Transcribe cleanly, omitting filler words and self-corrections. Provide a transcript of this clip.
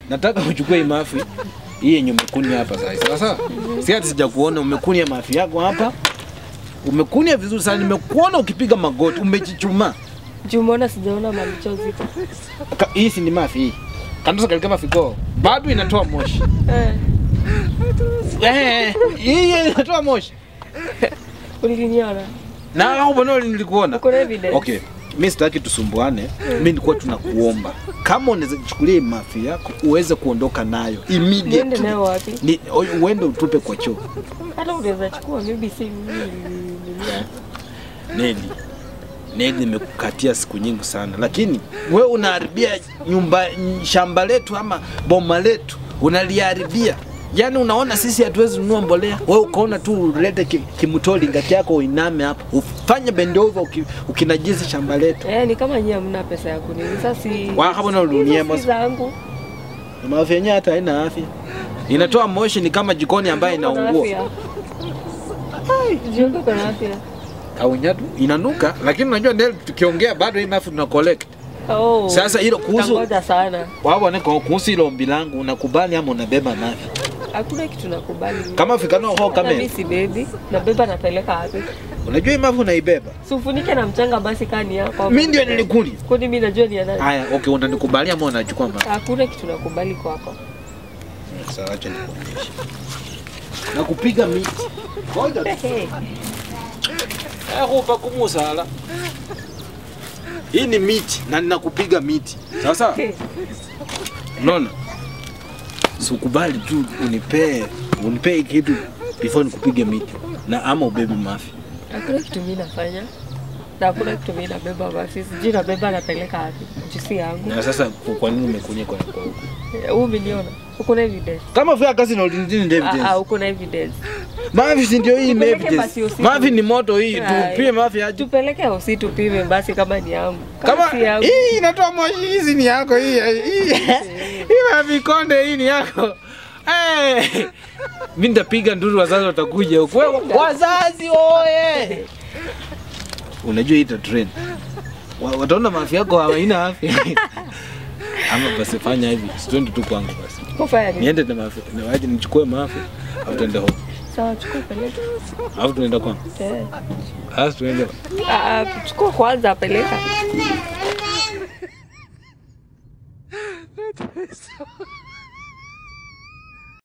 nataka uchukue mafi hii yenye umekunia hapa sasa. Sasa si hata sijakuona umekunia mafi yako hapa. Umekunia vizuri sana, nimekuona ukipiga magoti, umejichuma. Jumona sijaona malichozi. Hii si ni mafi hii. Kandusa kalika mafi go. Bado inatoa moshi. Hii inatoa moshi. Uliniona? Na hapo ndio nilikuona. Uko evidence. Okay. Mimi sitaki tusumbuane. Mimi nilikuwa tunakuomba. Kama unaweza kuchukulia mafi yako uweze kuondoka nayo immediately. Niende nayo wapi? Ni uende utupe kwa choo. Hata unaweza chukua maybe si Neli nimekukatia siku nyingi sana, lakini wewe unaharibia shamba letu ama boma letu, unaliharibia. Yaani unaona sisi hatuwezi nunua mbolea, wewe ukaona tu ulete kimutoli ngati yako uiname hapo, ufanye bend over ukinajizi shamba letu. Ni kama nyinyi hamna pesa ya kunini. Sasa si hapo na ununia zangu. Mafi yenyewe hata haina afya. Inatoa moshi ni kama jikoni ambayo inaungua. Jiko kuna afya. Kaunyatu inanuka, lakini unajua ndio tukiongea bado hii mafi tuna collect. Sasa hilo kuhusu ngoja sana. Wao wanako kuhusu hilo ombi langu, unakubali ama unabeba mafi? Hakuna kitu nakubali. Kama fikano ho kama mimi si baby, na beba napeleka wapi? Unajua hii mafi unaibeba? Ufunike na mchanga basi kani yako. Mimi ndio nilikuli. Kwani mimi najua ni nani? Haya, okay, unanikubalia ama unachukua mafi? Hakuna kitu nakubali kwako. Sasa acha nikuonyeshe. Na kupiga miti. Ngoja. Kupa kumusala. Hii ni miti na ninakupiga miti. Sasa unaona? Sikubali tu unipe kitu before nikupige miti na ama ubebe mafi. Hakuna kitu mimi nafanya. Na hakuna kitu mimi nabeba mafi. Sijui nabeba napeleka wapi. Jisi yangu. Na sasa kwa nini umekunya kwa huko? Umeniona. Uko na evidence. Kama vya kazi na ulindini evidence. Uko na evidence. Mafi si ndio hii evidence. Mafi ni moto hii, tupime mafi aje. Tupeleke usitupime basi kama ni yangu. Kama si yangu. Hii inatoa moshi, hizi ni yako hii. Hii mafi konde hii ni yako. Mimi nitapiga nduru wazazi watakuja huko. Wazazi oye. Unajua ita trend. Wataona mafi yako haina afya. Ama basi fanya hivi, twende tu kwangu basi. Kufanya nini? Niende na mafi, na waje nichukue mafi, au tuende huko. Sawa, chukua peleka. Au tunaenda kwangu? Hasa tuende. Chukua kwanza peleka.